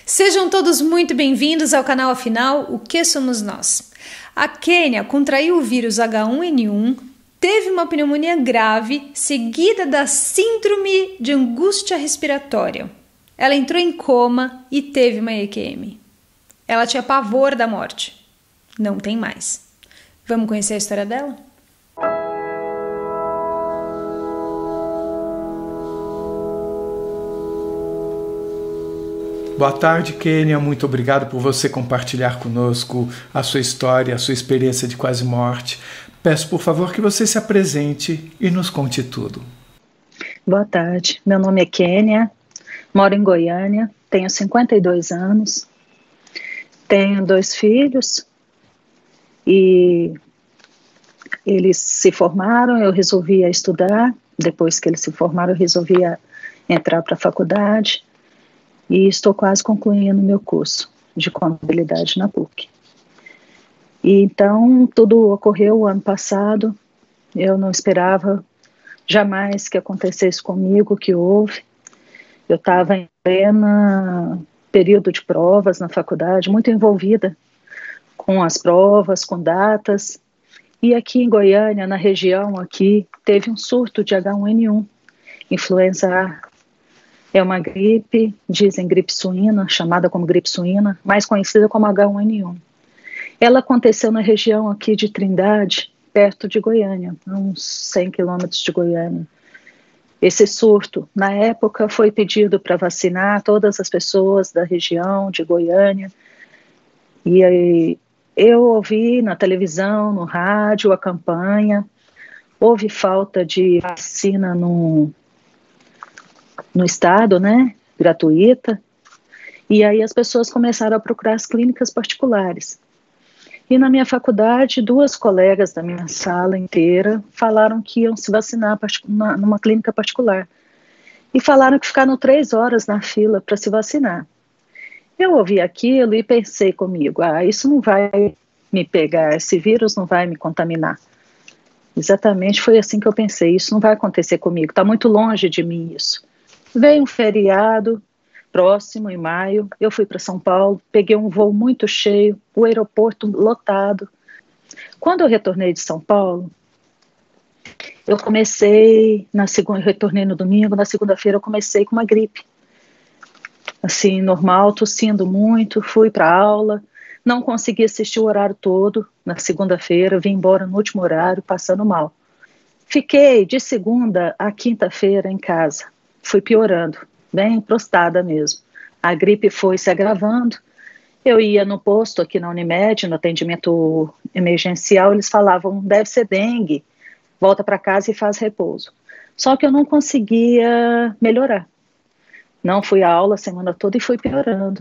Sejam todos muito bem-vindos ao canal Afinal, o que somos nós? A Kênia contraiu o vírus H1N1, teve uma pneumonia grave, seguida da síndrome de angústia respiratória. Ela entrou em coma e teve uma EQM. Ela tinha pavor da morte. Não tem mais. Vamos conhecer a história dela? Boa tarde, Kênia. Muito obrigado por você compartilhar conosco a sua história, a sua experiência de quase morte. Peço, por favor, que você se apresente e nos conte tudo. Boa tarde. Meu nome é Kênia, moro em Goiânia, tenho 52 anos, tenho 2 filhos e eles se formaram, eu resolvi estudar. Depois que eles se formaram, eu resolvi entrar para a faculdade. E estou quase concluindo meu curso de contabilidade na PUC. E então, tudo ocorreu o ano passado, eu não esperava jamais que acontecesse comigo o que houve. Eu estava em pleno período de provas na faculdade, muito envolvida com as provas, com datas. E aqui em Goiânia, na região aqui, teve um surto de H1N1, influenza A. É uma gripe, dizem gripe suína, chamada como gripe suína, mais conhecida como H1N1. Ela aconteceu na região aqui de Trindade, perto de Goiânia, a uns 100 quilômetros de Goiânia. Esse surto, na época, foi pedido para vacinar todas as pessoas da região de Goiânia. E aí, eu ouvi na televisão, no rádio, a campanha. Houve falta de vacina no estado, né, gratuita, e aí as pessoas começaram a procurar as clínicas particulares. E na minha faculdade, 2 colegas da minha sala inteira falaram que iam se vacinar numa clínica particular, e falaram que ficaram 3 horas na fila para se vacinar. Eu ouvi aquilo e pensei comigo, isso não vai me pegar, esse vírus não vai me contaminar. Exatamente foi assim que eu pensei, isso não vai acontecer comigo, está muito longe de mim isso. Veio um feriado próximo, em maio, eu fui para São Paulo, peguei um voo muito cheio, o aeroporto lotado. Quando eu retornei de São Paulo, eu retornei no domingo, na segunda-feira eu comecei com uma gripe. Assim, normal, tossindo muito, fui para a aula, não consegui assistir o horário todo, na segunda-feira, vim embora no último horário, passando mal. Fiquei de segunda a quinta-feira em casa. Fui piorando, bem prostrada mesmo. A gripe foi se agravando. Eu ia no posto aqui na Unimed, no atendimento emergencial, eles falavam, deve ser dengue, volta para casa e faz repouso. Só que eu não conseguia melhorar. Não fui à aula a semana toda e fui piorando.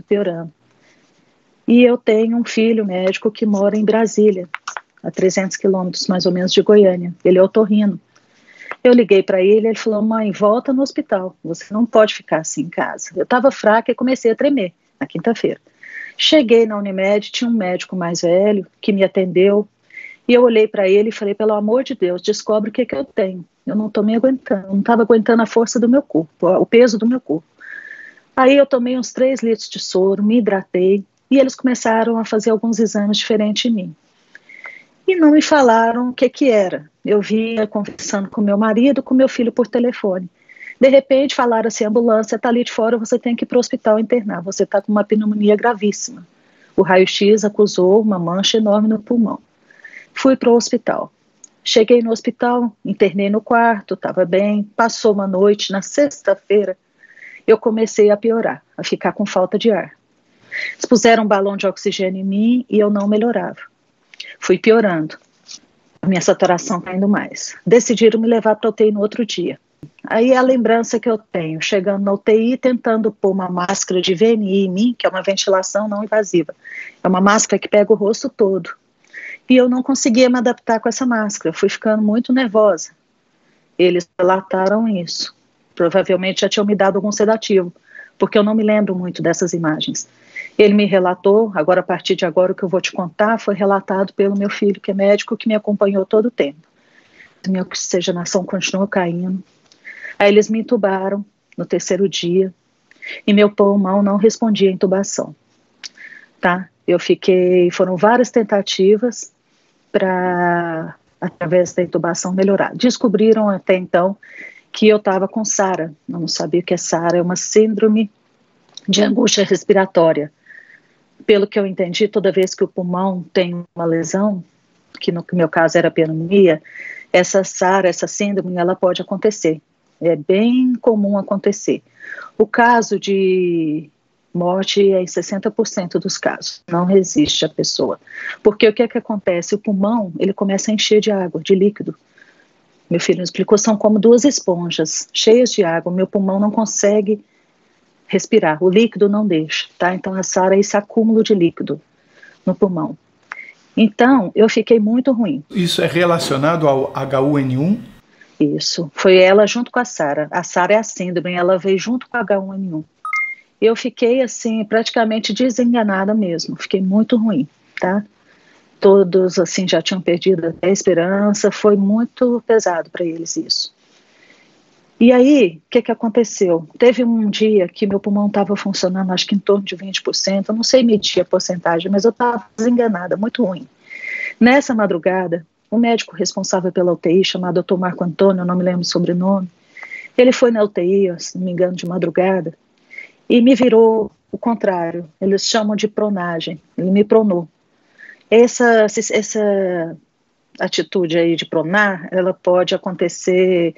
E eu tenho um filho médico que mora em Brasília, a 300 quilômetros mais ou menos de Goiânia. Ele é otorrino. Eu liguei para ele falou, mãe, volta no hospital, você não pode ficar assim em casa. Eu estava fraca e comecei a tremer na quinta-feira. Cheguei na Unimed, tinha um médico mais velho que me atendeu, e eu olhei para ele e falei, pelo amor de Deus, descobre o que eu tenho. Eu não estou me aguentando, não estava aguentando a força do meu corpo, o peso do meu corpo. Aí eu tomei uns 3 litros de soro, me hidratei, e eles começaram a fazer alguns exames diferentes em mim. E não me falaram o que era. Eu vinha conversando com meu marido, com meu filho por telefone. De repente falaram assim, a ambulância está ali de fora, você tem que ir para o hospital internar, você está com uma pneumonia gravíssima. O raio-x acusou uma mancha enorme no pulmão. Fui para o hospital. Cheguei no hospital, internei no quarto, estava bem, passou uma noite, na sexta-feira, eu comecei a piorar, a ficar com falta de ar. Eles puseram um balão de oxigênio em mim e eu não melhorava. Fui piorando, a minha saturação caindo mais. Decidiram me levar para a UTI no outro dia. Aí a lembrança que eu tenho, chegando na UTI, tentando pôr uma máscara de VNI em mim, que é uma ventilação não invasiva. É uma máscara que pega o rosto todo. E eu não conseguia me adaptar com essa máscara, eu fui ficando muito nervosa. Eles relataram isso. Provavelmente já tinham me dado algum sedativo, porque eu não me lembro muito dessas imagens. Ele me relatou, agora a partir de agora o que eu vou te contar foi relatado pelo meu filho, que é médico, que me acompanhou todo o tempo. Minha oxigenação continuou caindo. Aí eles me entubaram no terceiro dia. e meu pulmão não respondia à intubação, tá? Foram várias tentativas para, através da intubação, melhorar. Descobriram até então que eu estava com SARA. Eu não sabia que SARA é uma síndrome de angústia respiratória. Pelo que eu entendi, toda vez que o pulmão tem uma lesão, que no meu caso era pneumonia, essa SARA, essa síndrome, ela pode acontecer. É bem comum acontecer. O caso de morte é em 60% dos casos. Não resiste a pessoa. Porque o que é que acontece? O pulmão, ele começa a encher de água, de líquido. Meu filho me explicou, são como duas esponjas cheias de água. Meu pulmão não consegue respirar, o líquido não deixa, tá? Então a SARA é esse acúmulo de líquido no pulmão. Então, eu fiquei muito ruim. Isso é relacionado ao H1N1? Isso, foi ela junto com a SARA. A SARA é a síndrome, ela veio junto com a H1N1. Eu fiquei, assim, praticamente desenganada mesmo, fiquei muito ruim, tá? Todos, assim, já tinham perdido até a esperança, foi muito pesado para eles isso. E aí, o que aconteceu? Teve um dia que meu pulmão estava funcionando, acho que em torno de 20%, eu não sei medir a porcentagem, mas eu estava desenganada, muito ruim. Nessa madrugada, o médico responsável pela UTI, chamado Dr. Marco Antônio, eu não me lembro o sobrenome, ele foi na UTI, se não me engano, de madrugada, e me virou o contrário, eles chamam de pronagem, ele me pronou. Essa atitude aí de pronar, ela pode acontecer,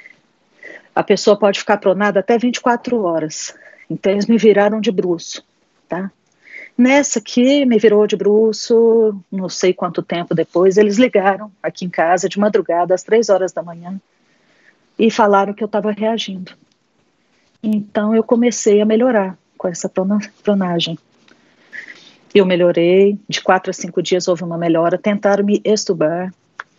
a pessoa pode ficar pronada até 24 horas, então eles me viraram de bruço, tá? Nessa que me virou de bruço, não sei quanto tempo depois, eles ligaram aqui em casa de madrugada, às 3 horas da manhã, e falaram que eu estava reagindo. Então eu comecei a melhorar com essa pronagem. Eu melhorei, de 4 a 5 dias houve uma melhora, tentaram me extubar,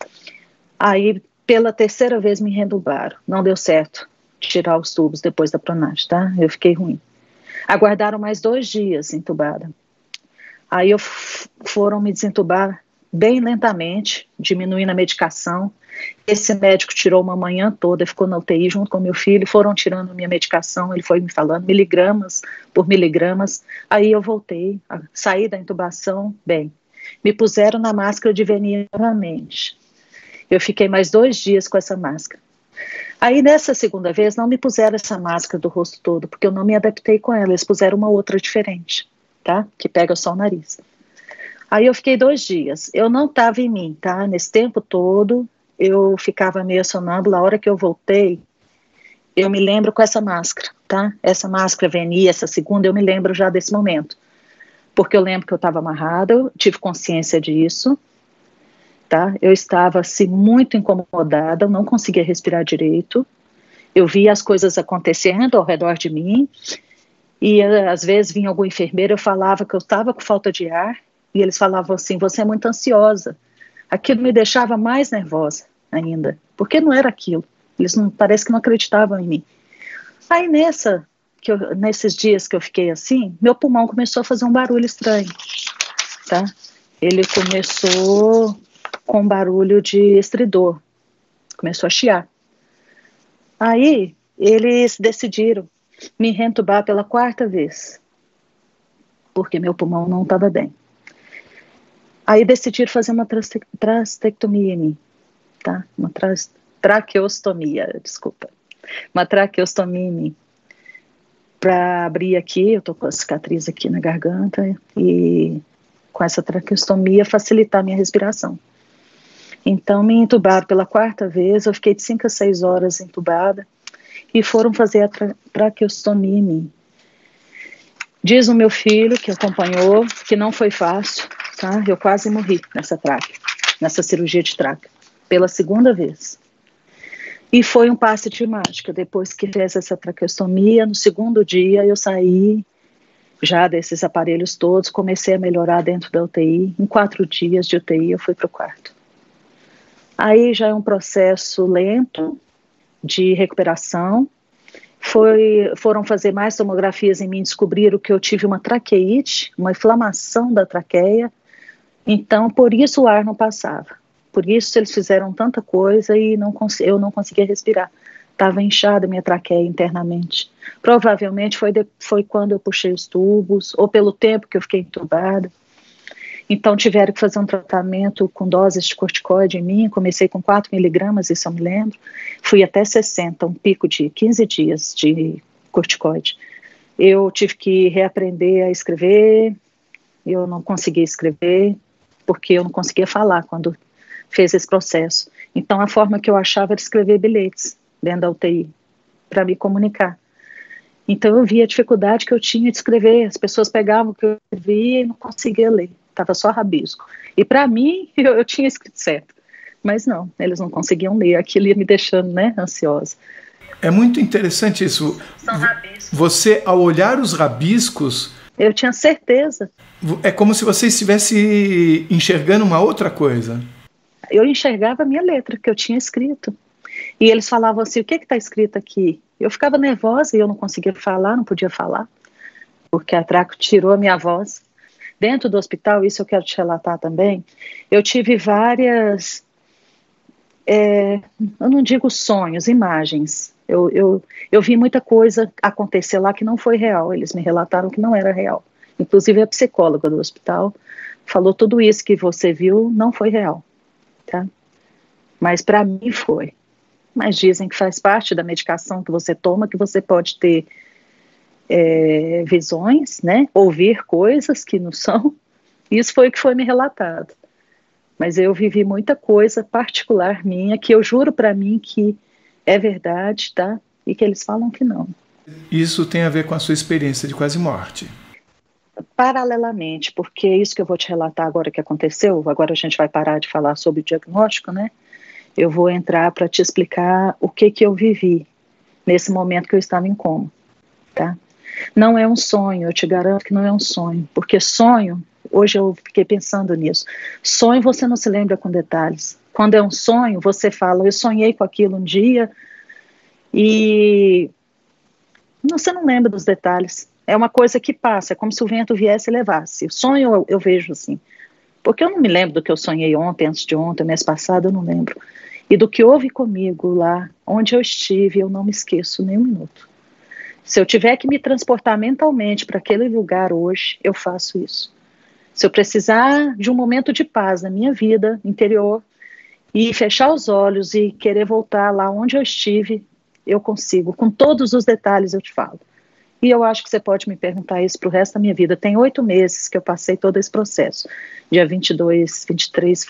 aí pela terceira vez me reentubaram, não deu certo tirar os tubos depois da pronagem, tá? Eu fiquei ruim. Aguardaram mais 2 dias entubada. Aí foram me desentubar bem lentamente, diminuindo a medicação. Esse médico tirou uma manhã toda, ficou na UTI junto com meu filho, foram tirando minha medicação, ele foi me falando miligramas por miligramas. Aí eu voltei, saí da intubação, bem. Me puseram na máscara de verniz novamente. Eu fiquei mais 2 dias com essa máscara. Aí nessa segunda vez não me puseram essa máscara do rosto todo, porque eu não me adaptei com ela, eles puseram uma outra diferente, tá? Que pega só o nariz. Aí eu fiquei 2 dias, eu não estava em mim, tá? Nesse tempo todo eu ficava meio sonâmbula, a hora que eu voltei, eu me lembro com essa máscara, tá? Essa máscara verniz, essa segunda, eu me lembro já desse momento, porque eu lembro que eu estava amarrada, eu tive consciência disso, tá? Eu estava assim muito incomodada, eu não conseguia respirar direito, eu via as coisas acontecendo ao redor de mim, e às vezes vinha algum enfermeiro, eu falava que eu estava com falta de ar, e eles falavam assim, você é muito ansiosa. Aquilo me deixava mais nervosa ainda, porque não era aquilo, eles não, parece que não acreditavam em mim. Aí nesses dias que eu fiquei assim, meu pulmão começou a fazer um barulho estranho, tá? Ele começou com um barulho de estridor, começou a chiar. Aí eles decidiram me reentubar pela 4ª vez, porque meu pulmão não estava bem. Aí decidiram fazer uma trastectomia em mim, tá? Uma traqueostomia, desculpa. Uma traqueostomia em mim. Para abrir aqui, eu tô com a cicatriz aqui na garganta, e com essa traqueostomia facilitar a minha respiração. Então me entubaram pela 4ª vez, eu fiquei de 5 a 6 horas entubada, e foram fazer a traqueostomia em mim. Diz o meu filho, que acompanhou, que não foi fácil, tá? Eu quase morri nessa cirurgia de tráquea, pela 2ª vez. E foi um passe de mágica, depois que fez essa traqueostomia, no 2º dia eu saí já desses aparelhos todos, comecei a melhorar dentro da UTI, em 4 dias de UTI eu fui para o quarto. Aí já é um processo lento de recuperação, foram fazer mais tomografias em mim, descobriram que eu tive uma traqueite, uma inflamação da traqueia, então por isso o ar não passava, por isso eles fizeram tanta coisa e eu não conseguia respirar, Estava inchada minha traqueia internamente. Provavelmente foi quando eu puxei os tubos, ou pelo tempo que eu fiquei entubada. Então tiveram que fazer um tratamento com doses de corticoide em mim. Comecei com 4 miligramas, isso eu me lembro. Fui até 60, um pico de 15 dias de corticoide. Eu tive que reaprender a escrever, eu não conseguia escrever, porque eu não conseguia falar quando fez esse processo. Então a forma que eu achava era escrever bilhetes dentro da UTI, para me comunicar. Então eu via a dificuldade que eu tinha de escrever, as pessoas pegavam o que eu escrevia e não conseguia ler, estava só rabisco. E para mim, eu tinha escrito certo, mas não, eles não conseguiam ler, aquilo ia me deixando, né, ansiosa. É muito interessante isso. São rabiscos. Você, ao olhar os rabiscos... Eu tinha certeza. É como se você estivesse enxergando uma outra coisa. Eu enxergava a minha letra, que eu tinha escrito. E eles falavam assim, o que está escrito aqui? Eu ficava nervosa e eu não conseguia falar, não podia falar, porque a traco tirou a minha voz. Dentro do hospital, isso eu quero te relatar também, eu tive várias, eu não digo sonhos, imagens. Eu vi muita coisa acontecer lá que não foi real, eles me relataram que não era real. Inclusive a psicóloga do hospital falou tudo isso que você viu não foi real, tá? Mas para mim foi. Mas dizem que faz parte da medicação que você toma, que você pode ter visões, né? Ouvir coisas que não são. Isso foi o que foi me relatado. Mas eu vivi muita coisa particular minha, que eu juro para mim que é verdade, tá? E que eles falam que não. Isso tem a ver com a sua experiência de quase morte? Paralelamente, porque isso que eu vou te relatar agora que aconteceu, agora a gente vai parar de falar sobre o diagnóstico, né? Eu vou entrar para te explicar o que eu vivi nesse momento que eu estava em coma, tá? Não é um sonho, eu te garanto que não é um sonho, porque sonho, hoje eu fiquei pensando nisso, sonho você não se lembra com detalhes. Quando é um sonho, você fala, eu sonhei com aquilo um dia e você não lembra dos detalhes. É uma coisa que passa, é como se o vento viesse e levasse. O sonho eu vejo assim, porque eu não me lembro do que eu sonhei ontem, antes de ontem, mês passado, eu não lembro. E do que houve comigo lá, onde eu estive, eu não me esqueço nem um minuto. Se eu tiver que me transportar mentalmente para aquele lugar hoje, eu faço isso. Se eu precisar de um momento de paz na minha vida interior e fechar os olhos e querer voltar lá onde eu estive, eu consigo. Com todos os detalhes eu te falo. E eu acho que você pode me perguntar isso para o resto da minha vida. Tem 8 meses que eu passei todo esse processo. Dia 22, 23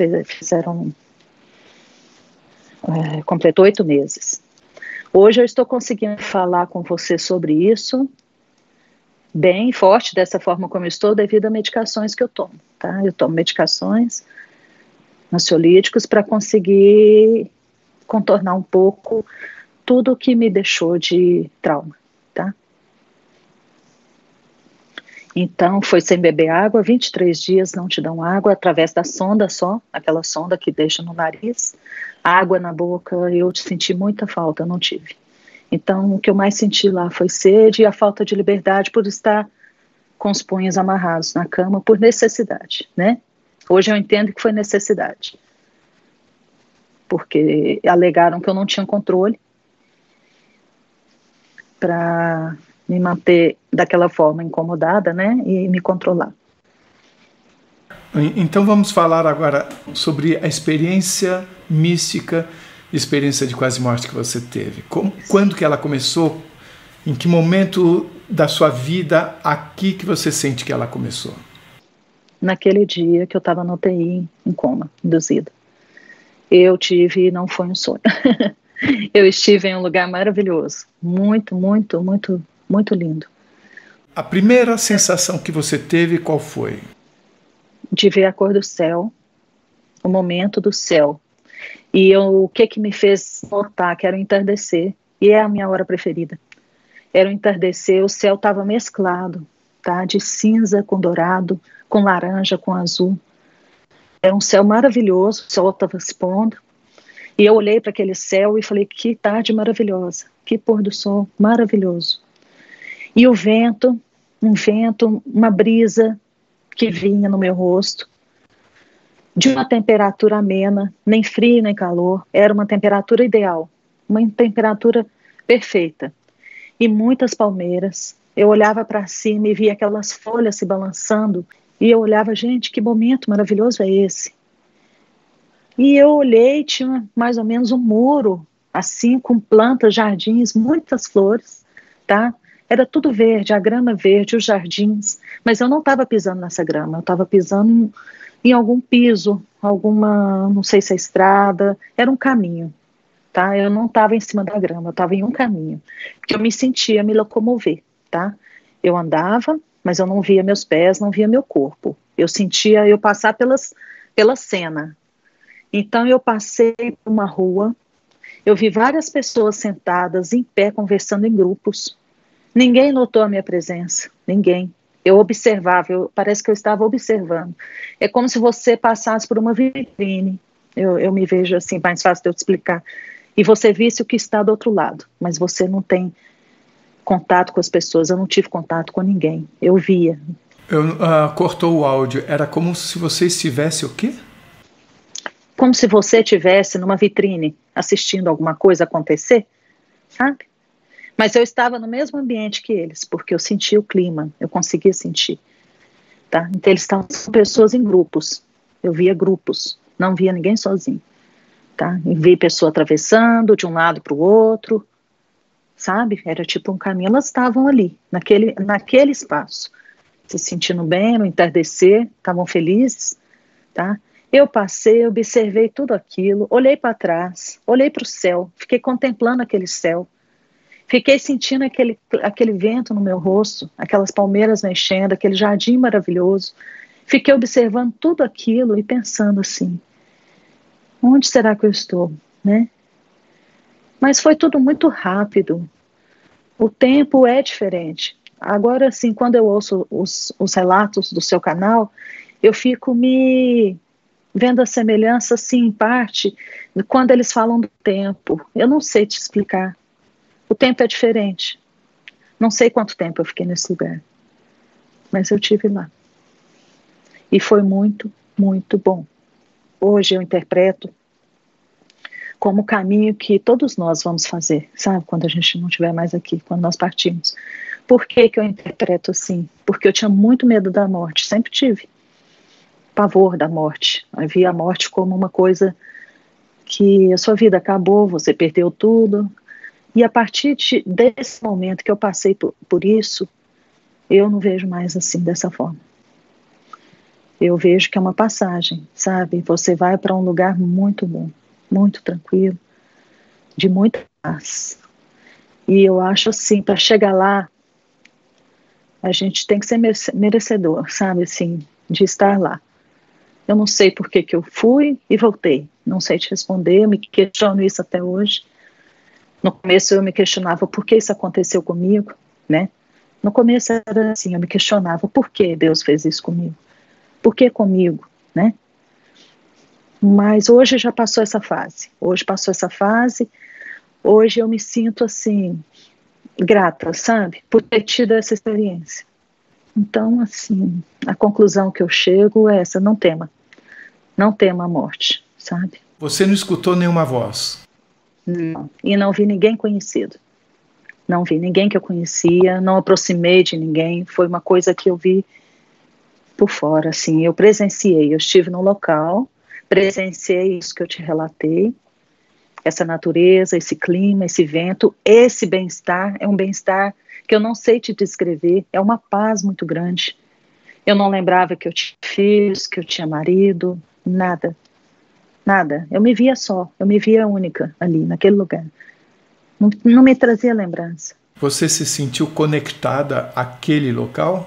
completou 8 meses. Hoje eu estou conseguindo falar com você sobre isso bem forte, dessa forma como eu estou, devido a medicações que eu tomo, tá? Eu tomo medicações ansiolíticos para conseguir contornar um pouco tudo o que me deixou de trauma, tá? Então, foi sem beber água, 23 dias não te dão água, através da sonda só, aquela sonda que deixa no nariz, água na boca, eu senti muita falta, eu não tive. Então, o que eu mais senti lá foi sede e a falta de liberdade por estar com os punhos amarrados na cama por necessidade, né? Hoje eu entendo que foi necessidade, porque alegaram que eu não tinha controle para me manter daquela forma incomodada, né, e me controlar. Então vamos falar agora sobre a experiência mística, experiência de quase morte que você teve. Quando que ela começou? Em que momento da sua vida aqui que você sente que ela começou? Naquele dia que eu estava no UTI em coma, induzido. Eu tive, não foi um sonho. Eu estive em um lugar maravilhoso, muito, muito, muito, muito lindo. A primeira sensação que você teve, qual foi? De ver a cor do céu, o momento do céu. E o que me fez notar que era o entardecer, e é a minha hora preferida. Era o entardecer, o céu estava mesclado, tá? De cinza com dourado, com laranja, com azul. Era um céu maravilhoso, o sol estava se pondo. E eu olhei para aquele céu e falei, que tarde maravilhosa, que pôr do sol maravilhoso. E o vento, uma brisa que vinha no meu rosto, de uma temperatura amena, nem frio nem calor, era uma temperatura ideal, uma temperatura perfeita. E muitas palmeiras. Eu olhava para cima e via aquelas folhas se balançando. E eu olhava, gente, que momento maravilhoso é esse? E eu olhei, tinha mais ou menos um muro, assim, com plantas, jardins, muitas flores, tá? Era tudo verde, a grama verde, os jardins. Mas eu não estava pisando nessa grama, eu estava pisando em algum piso, alguma, não sei se é estrada, era um caminho, tá? Eu não estava em cima da grama, eu estava em um caminho, porque eu me sentia me locomover, tá? Eu andava, mas eu não via meus pés, não via meu corpo. Eu sentia eu passar pela cena. Então eu passei por uma rua, eu vi várias pessoas sentadas em pé, conversando em grupos. Ninguém notou a minha presença, ninguém. Eu observava, parece que eu estava observando. É como se você passasse por uma vitrine. Eu me vejo assim, mais fácil de eu te explicar. E você visse o que está do outro lado, mas você não tem contato com as pessoas. Eu não tive contato com ninguém. Eu via. Cortou o áudio. Era como se você estivesse o quê? Como se você estivesse numa vitrine assistindo alguma coisa acontecer, sabe? Mas eu estava no mesmo ambiente que eles, porque eu sentia o clima, eu conseguia sentir, tá? Então eles estavam com pessoas em grupos, eu via grupos, não via ninguém sozinho, tá? E vi pessoa atravessando de um lado para o outro, sabe? Era tipo um caminho, elas estavam ali, naquele espaço, se sentindo bem no entardecer, estavam felizes, tá? Eu passei, observei tudo aquilo, olhei para trás, olhei para o céu, fiquei contemplando aquele céu, fiquei sentindo aquele vento no meu rosto, aquelas palmeiras mexendo, aquele jardim maravilhoso. Fiquei observando tudo aquilo e pensando assim, onde será que eu estou, né? Mas foi tudo muito rápido. O tempo é diferente. Agora, assim, quando eu ouço os relatos do seu canal, eu fico me vendo a semelhança, assim, em parte, quando eles falam do tempo. Eu não sei te explicar. O tempo é diferente. Não sei quanto tempo eu fiquei nesse lugar, mas eu estive lá. E foi muito, muito bom. Hoje eu interpreto como o caminho que todos nós vamos fazer, sabe? Quando a gente não estiver mais aqui, quando nós partimos. Por que eu interpreto assim? Porque eu tinha muito medo da morte, sempre tive. Pavor da morte. Eu via a morte como uma coisa que a sua vida acabou, você perdeu tudo. E a partir desse momento que eu passei por isso, eu não vejo mais assim, dessa forma. Eu vejo que é uma passagem, sabe? Você vai para um lugar muito bom, muito tranquilo, de muita paz. E eu acho assim, para chegar lá, a gente tem que ser merecedor, sabe? Assim, de estar lá. Eu não sei por que eu fui e voltei. Não sei te responder, eu me questiono isso até hoje. No começo eu me questionava por que isso aconteceu comigo, né? No começo era assim, eu me questionava por que Deus fez isso comigo? Por que comigo, né? Mas hoje já passou essa fase. Hoje passou essa fase. Hoje eu me sinto assim, grata, sabe? Por ter tido essa experiência. Então, assim, a conclusão que eu chego é essa, não tema. Não tema a morte, sabe? Você não escutou nenhuma voz? Não. E não vi ninguém conhecido. Não vi ninguém que eu conhecia, não aproximei de ninguém. Foi uma coisa que eu vi por fora, assim. Eu presenciei, eu estive no local, presenciei isso que eu te relatei, essa natureza, esse clima, esse vento, esse bem-estar, é um bem-estar que eu não sei te descrever, é uma paz muito grande. Eu não lembrava que eu tinha filhos, que eu tinha marido, nada. Nada, eu me via só, eu me via única ali, naquele lugar. Não me trazia lembrança. Você se sentiu conectada àquele local?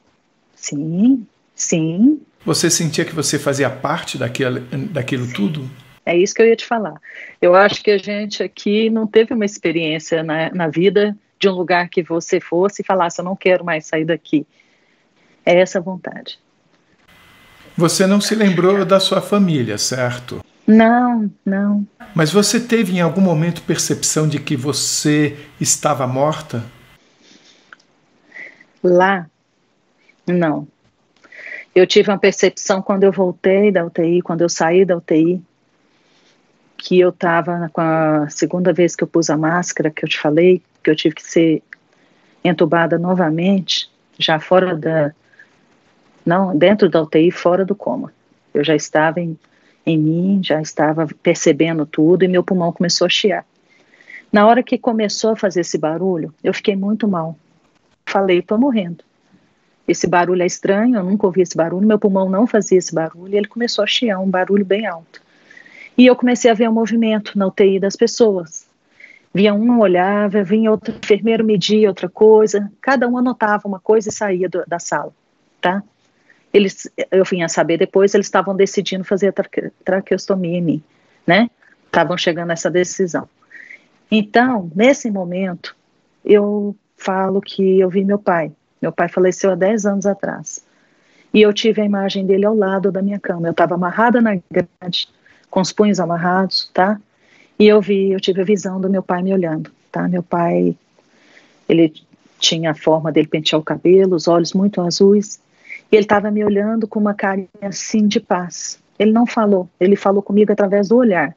Sim, sim. Você sentia que você fazia parte daquilo tudo? É isso que eu ia te falar. Eu acho que a gente aqui não teve uma experiência na vida de um lugar que você fosse e falasse, eu não quero mais sair daqui. É essa a vontade. Você não se lembrou da sua família, certo? Não, não. Mas você teve em algum momento percepção de que você estava morta? Lá, não. Eu tive uma percepção quando eu voltei da UTI, quando eu saí da UTI. que eu estava com a segunda vez que eu pus a máscara, que eu te falei, que eu tive que ser entubada novamente, já fora não, dentro da UTI, fora do coma. Eu já estava em mim, já estava percebendo tudo e meu pulmão começou a chiar. Na hora que começou a fazer esse barulho, eu fiquei muito mal. Falei, estou morrendo. Esse barulho é estranho, eu nunca ouvi esse barulho, meu pulmão não fazia esse barulho, e ele começou a chiar, um barulho bem alto. E eu comecei a ver o movimento na UTI das pessoas. Vinha um, olhava, vinha outro enfermeiro, media outra coisa, cada um anotava uma coisa e saía da sala, tá? Eu vinha saber depois, eles estavam decidindo fazer a traqueostomia em mim, né? Estavam chegando a essa decisão. Então, nesse momento, eu falo que eu vi meu pai. Meu pai faleceu há 10 anos atrás. E eu tive a imagem dele ao lado da minha cama. Eu estava amarrada na grade, com os punhos amarrados, tá? E eu tive a visão do meu pai me olhando, tá? Meu pai, ele tinha a forma dele pentear o cabelo, os olhos muito azuis. E ele estava me olhando com uma carinha assim de paz. Ele não falou, ele falou comigo através do olhar.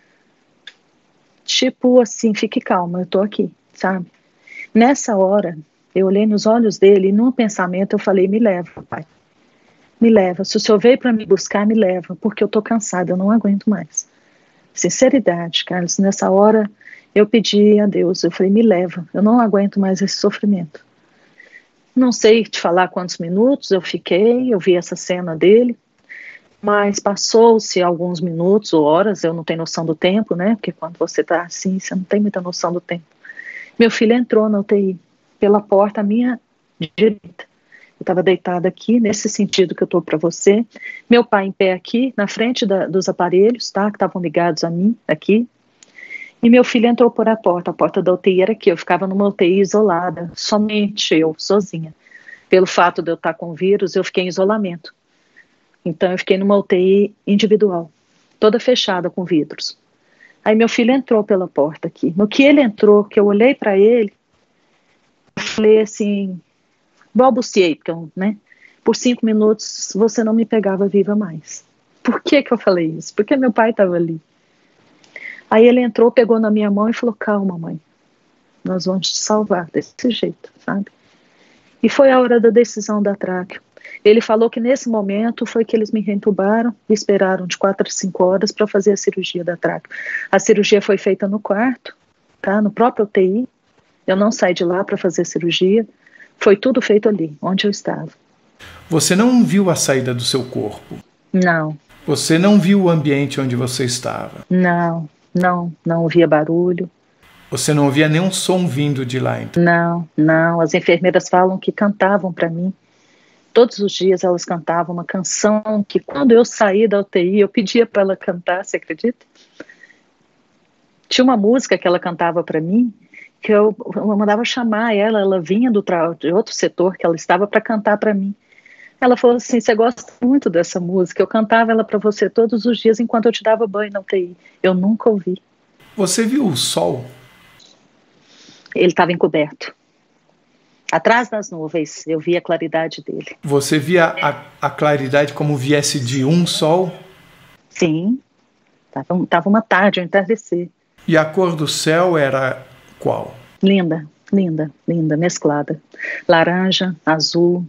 Tipo assim, fique calma, eu tô aqui, sabe? Nessa hora, eu olhei nos olhos dele e num pensamento eu falei, me leva, pai. Me leva, se o senhor veio para me buscar, me leva, porque eu tô cansada, eu não aguento mais. Sinceridade, Carlos, nessa hora eu pedi a Deus, eu falei, me leva, eu não aguento mais esse sofrimento. Não sei te falar quantos minutos eu fiquei, eu vi essa cena dele, mas passou-se alguns minutos ou horas, eu não tenho noção do tempo, né? Porque quando você está assim, você não tem muita noção do tempo. Meu filho entrou na UTI pela porta à minha direita. Eu estava deitada aqui, nesse sentido que eu estou para você. Meu pai em pé aqui, na frente dos aparelhos, tá? Que estavam ligados a mim, aqui. E meu filho entrou por a porta da UTI era aqui. Eu ficava numa UTI isolada, somente eu, sozinha. Pelo fato de eu estar com vírus, eu fiquei em isolamento. Então, eu fiquei numa UTI individual, toda fechada com vidros. Aí, meu filho entrou pela porta aqui. No que ele entrou, que eu olhei para ele, eu falei assim, balbuciei, porque né? Por 5 minutos, você não me pegava viva mais. Por que eu falei isso? Porque meu pai estava ali. Aí, ele entrou, pegou na minha mão e falou, calma, mãe, nós vamos te salvar desse jeito, sabe? E foi a hora da decisão da tráqueo. Ele falou que nesse momento foi que eles me reentubaram e esperaram de 4 a 5 horas para fazer a cirurgia da tráqueo. A cirurgia foi feita no quarto, tá? No próprio UTI. Eu não saí de lá para fazer a cirurgia. Foi tudo feito ali, onde eu estava. Você não viu a saída do seu corpo? Não. Você não viu o ambiente onde você estava? Não ouvia barulho. Você não ouvia nenhum som vindo de lá, então? Não. As enfermeiras falam que cantavam para mim. Todos os dias elas cantavam uma canção que quando eu saí da UTI eu pedia para ela cantar, você acredita? Tinha uma música que ela cantava para mim, que eu mandava chamar ela vinha de outro setor que ela estava para cantar para mim. Ela falou assim, você gosta muito dessa música, eu cantava ela para você todos os dias enquanto eu te dava banho na UTI. Eu nunca ouvi. Você viu o sol? Ele estava encoberto. Atrás das nuvens, eu via a claridade dele. Você via a claridade como viesse de um sol? Sim. Tava uma tarde, um entardecer. E a cor do céu era qual? Linda, mesclada. Laranja, azul,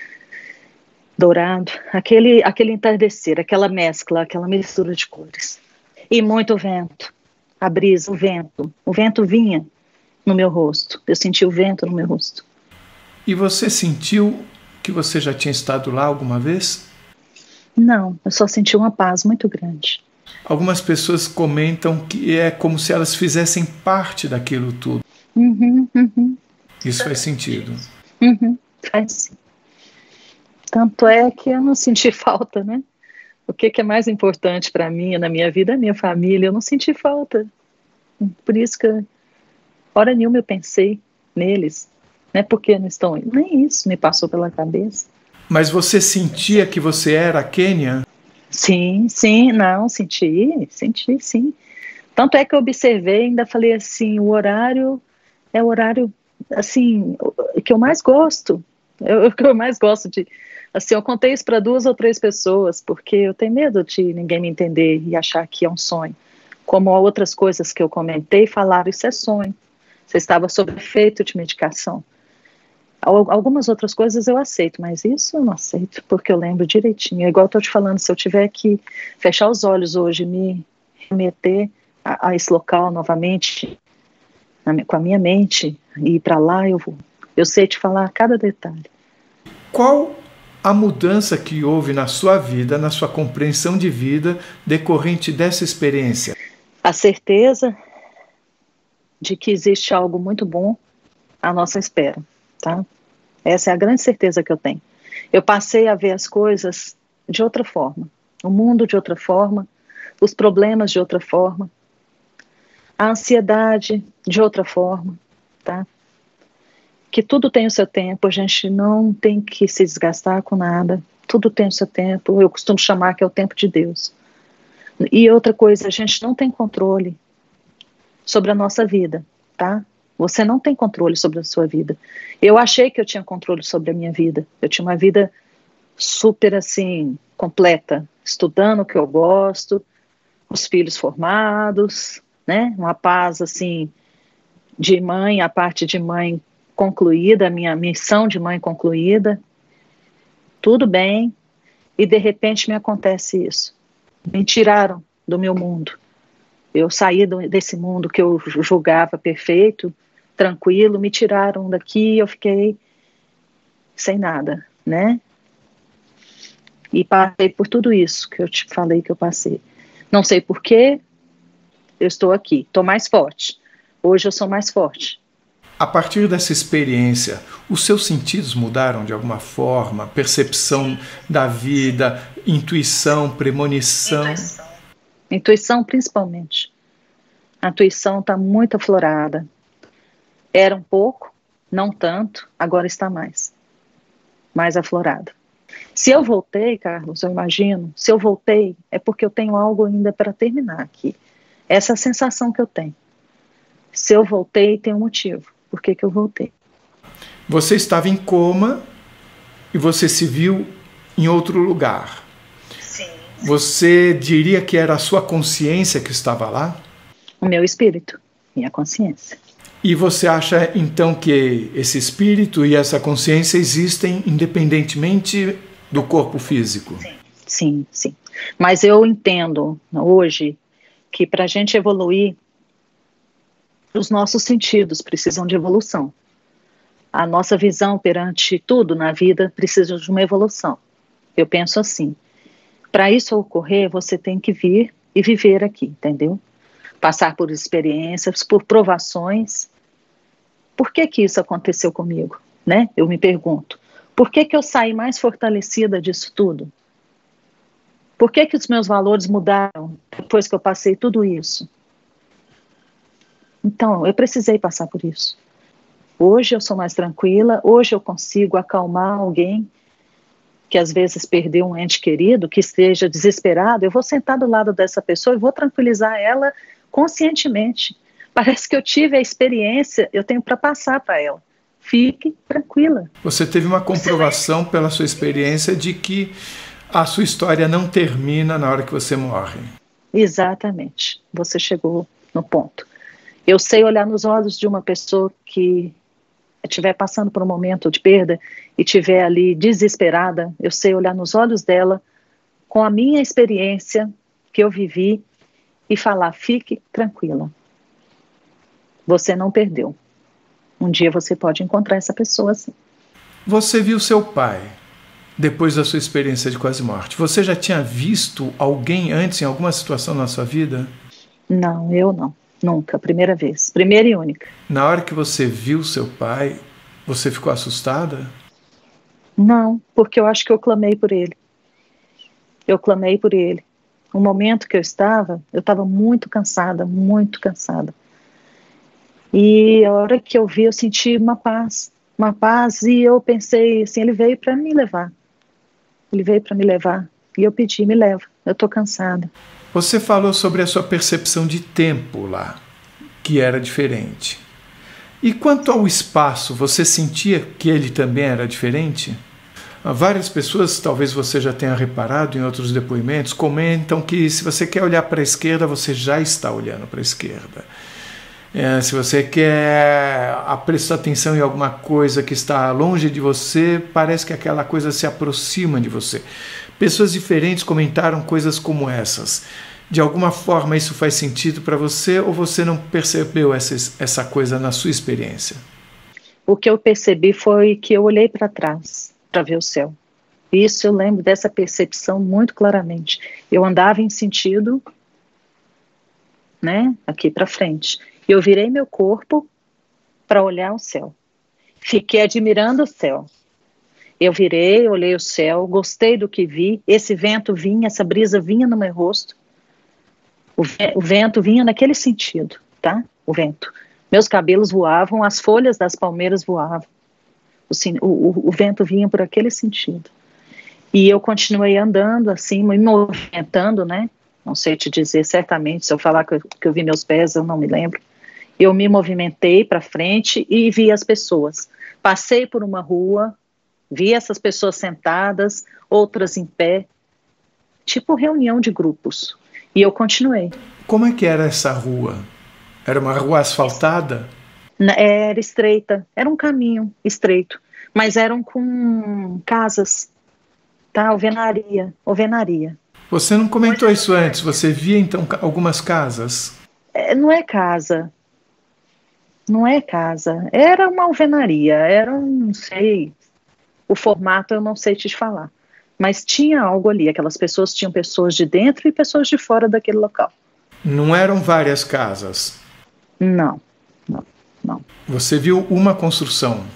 dourado. Aquele entardecer, aquela mescla, aquela mistura de cores. E muito vento. A brisa, o vento vinha no meu rosto. Eu senti o vento no meu rosto. E você sentiu que você já tinha estado lá alguma vez? Não, eu só senti uma paz muito grande. Algumas pessoas comentam que é como se elas fizessem parte daquilo tudo. Isso faz sentido? Faz sim. Tanto é que eu não senti falta, né? O que é mais importante para mim, na minha vida, é a minha família. Eu não senti falta. Por isso que, hora nenhuma, eu pensei neles. Não é porque não estão aí. Nem isso me passou pela cabeça. Mas você sentia que você era a Kênia? Sim, senti, sim. Tanto é que eu observei, ainda falei assim, o horário é o horário, assim, que eu mais gosto. Que eu mais gosto de... Assim, eu contei isso para 2 ou 3 pessoas, porque eu tenho medo de ninguém me entender e achar que é um sonho. Como outras coisas que eu comentei, falaram, isso é sonho. Você estava sob efeito de medicação. Algumas outras coisas eu aceito, mas isso eu não aceito, porque eu lembro direitinho. É igual eu estou te falando, se eu tiver que fechar os olhos hoje e me remeter a esse local novamente, com a minha mente, e ir para lá, eu vou. Eu sei te falar cada detalhe. Qual a mudança que houve na sua vida, na sua compreensão de vida, decorrente dessa experiência? A certeza de que existe algo muito bom à nossa espera, tá? Essa é a grande certeza que eu tenho. Eu passei a ver as coisas de outra forma, o mundo de outra forma, os problemas de outra forma, a ansiedade de outra forma, tá? Que tudo tem o seu tempo, a gente não tem que se desgastar com nada, tudo tem o seu tempo, eu costumo chamar que é o tempo de Deus. E outra coisa, a gente não tem controle sobre a nossa vida, tá? Você não tem controle sobre a sua vida. Eu achei que eu tinha controle sobre a minha vida. Eu tinha uma vida super, assim, completa. Estudando o que eu gosto, os filhos formados, né? Uma paz, assim, de mãe, a parte de mãe concluída, a minha missão de mãe concluída. Tudo bem. E, de repente, me acontece isso. Me tiraram do meu mundo. Eu saí desse mundo que eu julgava perfeito, tranquilo, me tiraram daqui, eu fiquei sem nada, né? E passei por tudo isso que eu te falei que eu passei. Não sei por quê, eu estou aqui, estou mais forte. Hoje eu sou mais forte. A partir dessa experiência, os seus sentidos mudaram de alguma forma? Percepção da vida, intuição, premonição? Intuição principalmente. A intuição está muito aflorada. Era um pouco, não tanto, agora está mais aflorada. Se eu voltei, Carlos, eu imagino, se eu voltei é porque eu tenho algo ainda para terminar aqui. Essa é a sensação que eu tenho. Se eu voltei, tem um motivo. Por que eu voltei? Você estava em coma e você se viu em outro lugar. Sim. Você diria que era a sua consciência que estava lá? O meu espírito, minha consciência. E você acha, então, que esse espírito e essa consciência existem independentemente do corpo físico? Sim, sim. Mas eu entendo hoje que para a gente evoluir, os nossos sentidos precisam de evolução. A nossa visão perante tudo na vida precisa de uma evolução. Eu penso assim. Para isso ocorrer, você tem que vir e viver aqui, entendeu? Passar por experiências, por provações. Por que isso aconteceu comigo, né? Eu me pergunto. Por que eu saí mais fortalecida disso tudo? Por que os meus valores mudaram depois que eu passei tudo isso? Então, eu precisei passar por isso. Hoje eu sou mais tranquila, hoje eu consigo acalmar alguém que às vezes perdeu um ente querido, que esteja desesperado. Eu vou sentar do lado dessa pessoa e vou tranquilizar ela conscientemente. Parece que eu tive a experiência, eu tenho para passar para ela. Fique tranquila. Você teve uma comprovação pela sua experiência de que a sua história não termina na hora que você morre. Exatamente. Você chegou no ponto. Eu sei olhar nos olhos de uma pessoa que estiver passando por um momento de perda e estiver ali desesperada. Eu sei olhar nos olhos dela com a minha experiência que eu vivi e falar, fique tranquila. Você não perdeu. Um dia você pode encontrar essa pessoa assim. Você viu seu pai depois da sua experiência de quase morte. Você já tinha visto alguém antes em alguma situação na sua vida? Não, eu não. Nunca. Primeira vez. Primeira e única. Na hora que você viu seu pai, você ficou assustada? Não, porque eu acho que eu clamei por ele. Eu clamei por ele. No momento que eu estava muito cansada, muito cansada. E a hora que eu vi, eu senti uma paz, e eu pensei assim, ele veio para me levar. Ele veio para me levar. E eu pedi, me leva, eu estou cansada. Você falou sobre a sua percepção de tempo lá, que era diferente. E quanto ao espaço, você sentia que ele também era diferente? Várias pessoas, talvez você já tenha reparado em outros depoimentos, comentam que se você quer olhar para a esquerda, você já está olhando para a esquerda. Se você quer prestar atenção em alguma coisa que está longe de você, parece que aquela coisa se aproxima de você. Pessoas diferentes comentaram coisas como essas. De alguma forma isso faz sentido para você ou você não percebeu essa coisa na sua experiência? O que eu percebi foi que eu olhei para trás para ver o céu. Isso eu lembro dessa percepção muito claramente. Eu andava em sentido, né, aqui para frente. Eu virei meu corpo para olhar o céu. Fiquei admirando o céu. Eu virei, olhei o céu, gostei do que vi. Esse vento vinha, essa brisa vinha no meu rosto. O vento vinha naquele sentido, tá? O vento. Meus cabelos voavam, as folhas das palmeiras voavam. O vento vinha por aquele sentido. E eu continuei andando assim, me movimentando, né? Não sei te dizer certamente, se eu falar que eu vi meus pés, eu não me lembro. Eu me movimentei para frente e vi as pessoas. Passei por uma rua, vi essas pessoas sentadas, outras em pé, tipo reunião de grupos. E eu continuei. Como é que era essa rua? Era uma rua asfaltada? Era estreita, era um caminho estreito, mas eram com casas, tá? Alvenaria. Você não comentou isso antes, você via então algumas casas? Não é casa, era uma alvenaria, não sei, o formato eu não sei te falar, mas tinha algo ali, tinham pessoas de dentro e pessoas de fora daquele local. Não eram várias casas? Não. Você viu uma construção?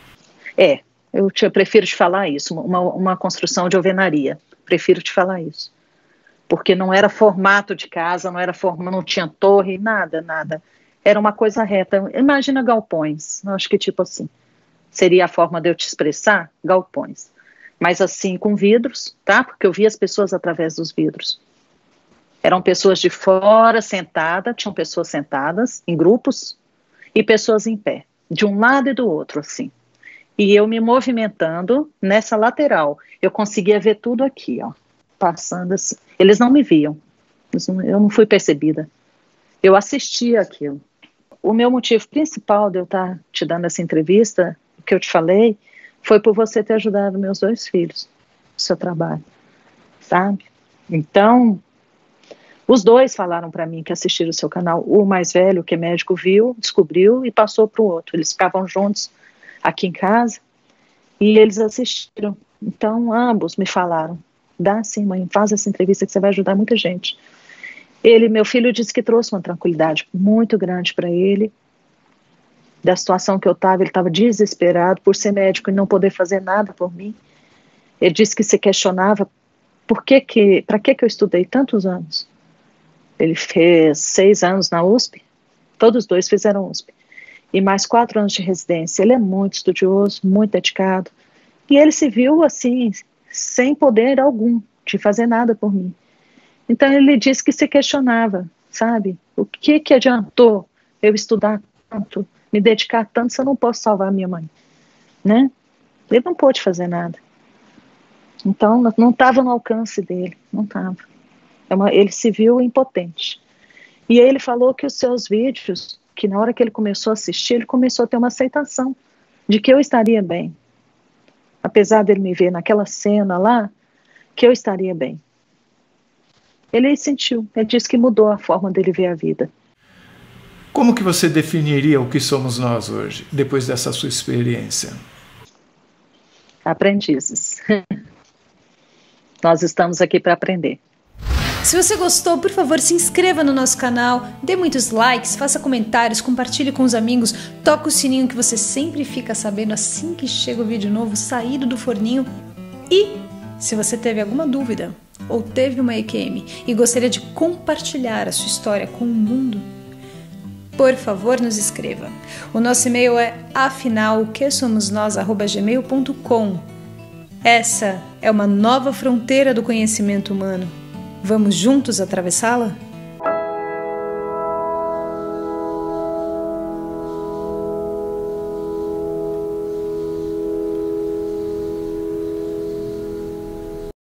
Eu prefiro te falar isso, uma construção de alvenaria, prefiro te falar isso. Porque não era formato de casa, não tinha torre, nada. Era uma coisa reta. Imagina galpões, acho que tipo assim, seria a forma de eu te expressar, galpões. Mas assim, com vidros, tá? Porque eu via as pessoas através dos vidros. Eram pessoas de fora sentadas, tinham pessoas sentadas em grupos e pessoas em pé, de um lado e do outro, assim. E eu me movimentando nessa lateral. Eu conseguia ver tudo aqui, ó, passando assim. Eles não me viam, eu não fui percebida. Eu assistia aquilo. O meu motivo principal de eu estar te dando essa entrevista, que eu te falei, foi por você ter ajudado meus 2 filhos no seu trabalho, sabe? Então, os 2 falaram para mim que assistiram o seu canal. O mais velho, que é médico, viu, descobriu e passou para o outro. Eles ficavam juntos aqui em casa e eles assistiram. Então, ambos me falaram, dá sim, mãe, faz essa entrevista que você vai ajudar muita gente. Meu filho disse que trouxe uma tranquilidade muito grande para ele, da situação que eu estava. Ele estava desesperado por ser médico e não poder fazer nada por mim. Ele disse que se questionava para que eu estudei tantos anos. Ele fez 6 anos na USP, todos 2 fizeram USP, e mais 4 anos de residência. Ele é muito estudioso, muito dedicado, e ele se viu assim, sem poder algum de fazer nada por mim. Então ele disse que se questionava, sabe? O que adiantou eu estudar tanto, me dedicar tanto, se eu não posso salvar minha mãe, né? Ele não pôde fazer nada. Então não estava no alcance dele, não estava. Ele se viu impotente. E aí ele falou que os seus vídeos, que na hora que ele começou a assistir, ele começou a ter uma aceitação de que eu estaria bem. Apesar dele me ver naquela cena lá, que eu estaria bem. Ele sentiu, ele disse que mudou a forma dele ver a vida. Como que você definiria o que somos nós hoje, depois dessa sua experiência? Aprendizes. Nós estamos aqui para aprender. Se você gostou, por favor, se inscreva no nosso canal, dê muitos likes, faça comentários, compartilhe com os amigos, toque o sininho que você sempre fica sabendo assim que chega o vídeo novo saído do forninho. E se você teve alguma dúvida ou teve uma EQM e gostaria de compartilhar a sua história com o mundo, por favor, nos escreva. O nosso e-mail é afinal-o-que-somos-nós@gmail.com. Essa é uma nova fronteira do conhecimento humano. Vamos juntos atravessá-la?